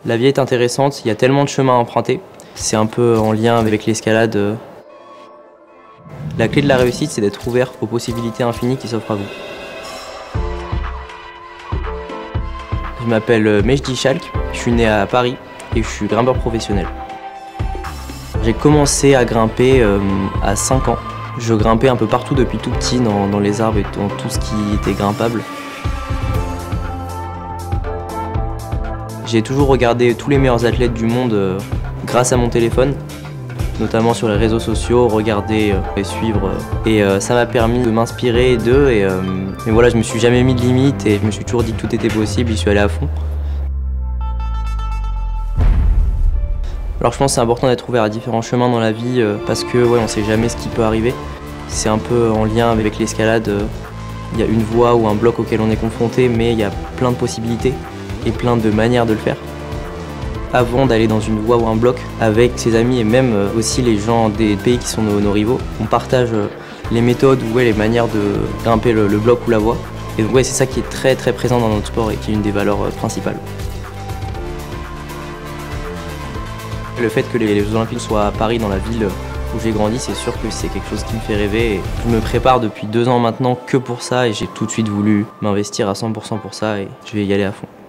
La vie est intéressante, il y a tellement de chemins à emprunter. C'est un peu en lien avec l'escalade. La clé de la réussite, c'est d'être ouvert aux possibilités infinies qui s'offrent à vous. Je m'appelle Mejdi Chalk, je suis né à Paris et je suis grimpeur professionnel. J'ai commencé à grimper à 5 ans. Je grimpais un peu partout depuis tout petit, dans les arbres et dans tout ce qui était grimpable. J'ai toujours regardé tous les meilleurs athlètes du monde grâce à mon téléphone, notamment sur les réseaux sociaux, regarder et suivre. Et ça m'a permis de m'inspirer d'eux. Mais voilà, je me suis jamais mis de limite et je me suis toujours dit que tout était possible, j'y suis allé à fond. Alors je pense que c'est important d'être ouvert à différents chemins dans la vie parce que on ne sait jamais ce qui peut arriver. C'est un peu en lien avec l'escalade. Il y a une voie ou un bloc auquel on est confronté, mais il y a plein de possibilités et plein de manières de le faire. Avant d'aller dans une voie ou un bloc avec ses amis et même aussi les gens des pays qui sont nos rivaux, on partage les méthodes ou les manières de grimper le bloc ou la voie. Et donc c'est ça qui est très très présent dans notre sport et qui est une des valeurs principales. Le fait que les Jeux Olympiques soient à Paris, dans la ville où j'ai grandi, c'est sûr que c'est quelque chose qui me fait rêver. Et je me prépare depuis 2 ans maintenant que pour ça et j'ai tout de suite voulu m'investir à 100% pour ça et je vais y aller à fond.